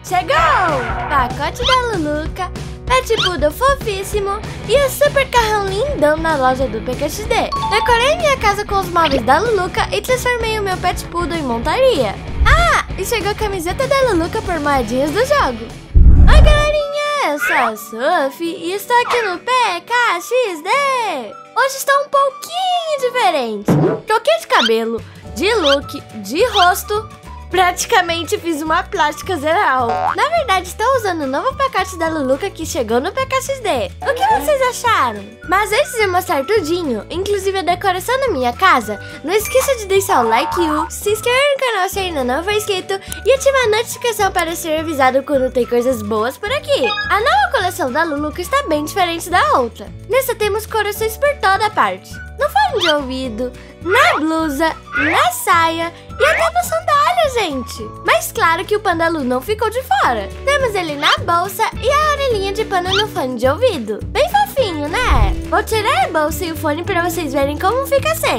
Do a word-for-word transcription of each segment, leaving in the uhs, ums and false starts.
Chegou! Pacote da Luluca, Pet Poodle fofíssimo e o super carrão lindão na loja do P K X D. Decorei minha casa com os móveis da Luluca e transformei o meu Pet Poodle em montaria. Ah, e chegou a camiseta da Luluca por moedinhas do jogo. Oi, galerinha! Eu sou a Sophie e estou aqui no P K X D. Hoje está um pouquinho diferente. Troquei de cabelo, de look, de rosto. Praticamente fiz uma plástica geral. Na verdade, estou usando o novo pacote da Luluca que chegou no P K X D. O que vocês acharam? Mas antes de mostrar tudinho, inclusive a decoração da minha casa, não esqueça de deixar o like, o, se inscrever no canal se ainda não for inscrito e ativar a notificação para ser avisado quando tem coisas boas por aqui. A nova coleção da Luluca está bem diferente da outra. Nessa temos corações por toda parte. No fone de ouvido, na blusa, na saia e até na sandália, gente. Mas claro que o Pandalu não ficou de fora. Temos ele na bolsa e a orelhinha de panda no fone de ouvido. Bem fofinho, né? Vou tirar a bolsa e o fone para vocês verem como fica sem.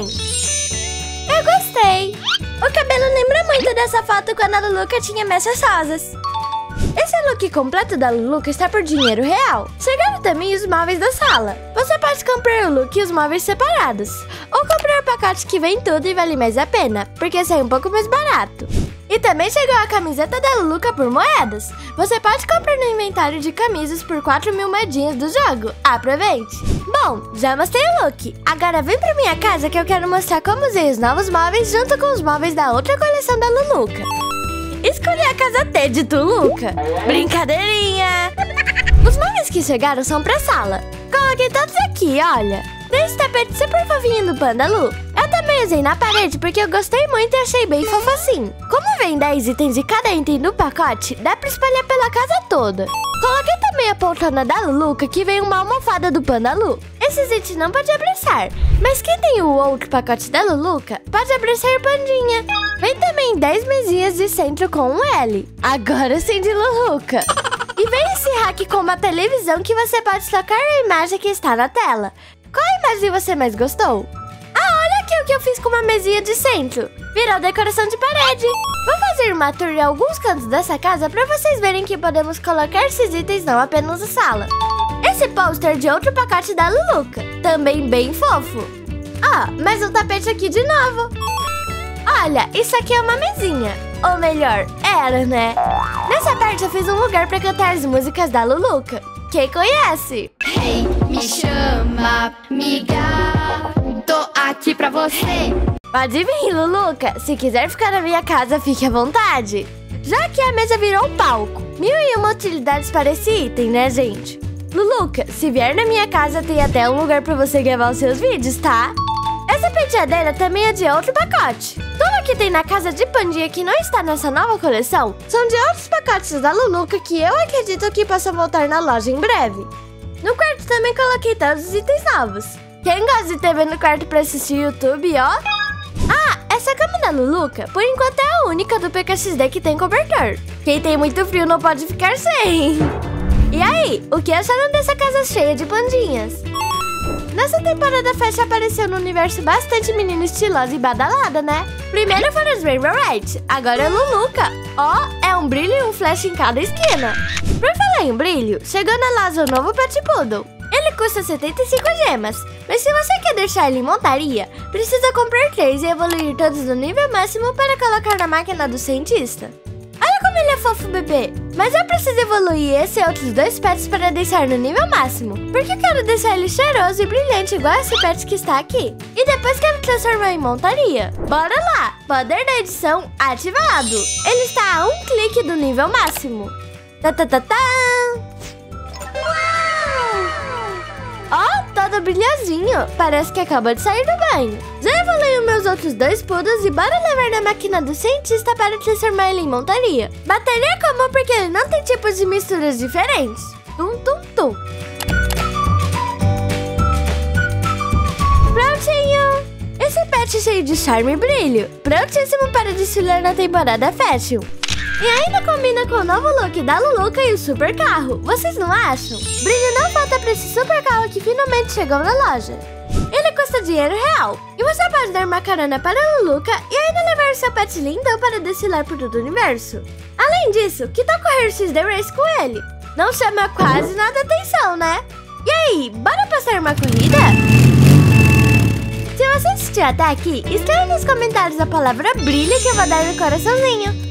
Eu gostei. O cabelo lembra muito dessa foto quando a Luluca tinha mechas rosas. Esse look completo da Luluca está por dinheiro real. Chegaram também os móveis da sala. Você pode comprar o look e os móveis separados, ou comprar o pacote que vem tudo e vale mais a pena, porque sai um pouco mais barato. E também chegou a camiseta da Luluca por moedas. Você pode comprar no inventário de camisas por quatro mil moedinhas do jogo. Aproveite! Bom, já mostrei o look. Agora vem pra minha casa que eu quero mostrar como usei os novos móveis junto com os móveis da outra coleção da Luluca. Escolhi a casa T de Tuluca. Brincadeirinha! Os móveis que chegaram são pra sala. Coloquei todos aqui, olha. Tem esse tapete super fofinho do Pandalu. Eu também usei na parede porque eu gostei muito e achei bem fofo assim. Como vem dez itens de cada item no pacote, dá pra espalhar pela casa toda. Coloquei também a poltrona da Luluca que vem uma almofada do Pandalu. Esses itens não pode abraçar, mas quem tem o outro pacote da Luluca pode abraçar o pandinha. Vem também dez mesinhas de centro com um L. Agora sim de Luluca. E vem esse rack com uma televisão que você pode trocar a imagem que está na tela. Qual imagem você mais gostou? Ah, olha aqui o que eu fiz com uma mesinha de centro. Virou decoração de parede. Vou fazer uma tour em alguns cantos dessa casa para vocês verem que podemos colocar esses itens não apenas na sala. Esse pôster de outro pacote da Luluca, também bem fofo. Ah, mais um tapete aqui de novo. Olha, isso aqui é uma mesinha. Ou melhor, era, né? Nessa parte eu fiz um lugar para cantar as músicas da Luluca. Quem conhece? Hey, me chama, miga, tô aqui pra você. Pode vir, Luluca. Se quiser ficar na minha casa, fique à vontade. Já que a mesa virou um palco. Mil e uma utilidades para esse item, né, gente? Luluca, se vier na minha casa, tem até um lugar pra você gravar os seus vídeos, tá? Essa penteadeira também é de outro pacote. Tudo que tem na casa de pandinha que não está nessa nova coleção são de outros pacotes da Luluca que eu acredito que possam voltar na loja em breve. No quarto também coloquei todos os itens novos. Quem gosta de T V no quarto pra assistir YouTube, ó? Ah, essa cama da Luluca, por enquanto é a única do P K X D que tem cobertor. Quem tem muito frio não pode ficar sem. E aí, o que acharam dessa casa cheia de pandinhas? Nessa temporada a Festa apareceu no universo bastante menina estilosa e badalada, né? Primeiro foram as Rainbow Ride, agora é Luluca. Ó, é um brilho e um flash em cada esquina. Por falar em brilho, chegou na loja o novo Pet Poodle. Ele custa setenta e cinco gemas, mas se você quer deixar ele em montaria, precisa comprar três e evoluir todos no nível máximo para colocar na máquina do cientista. Olha como ele é fofo, bebê! Mas eu preciso evoluir esse e outros dois pets para deixar no nível máximo, porque eu quero deixar ele cheiroso e brilhante igual esse pet que está aqui. E depois quero transformar em montaria. Bora lá! Poder da edição ativado! Ele está a um clique do nível máximo. Tá, tá, tá, tá. Ó, todo brilhosinho. Parece que acabou de sair do banho. Já evoluí os meus outros dois poodles e bora levar na máquina do cientista para transformar ele em montaria. Bateria é comum porque ele não tem tipos de misturas diferentes. Tum, tum, tum. Prontinho! Esse pet cheio de charme e brilho. Prontíssimo para desfilar na temporada Fashion. E ainda combina com o novo look da Luluca e o super carro. Vocês não acham? Brilho não falta pra esse super carro que finalmente chegou na loja. Ele custa dinheiro real. E você pode dar uma carona para a Luluca e ainda levar seu pet lindão para desfilar por todo o universo. Além disso, que tal correr X D Race com ele? Não chama quase nada atenção, né? E aí, bora passar uma corrida? Se você assistiu até aqui, escreva nos comentários a palavra brilho que eu vou dar no coraçãozinho.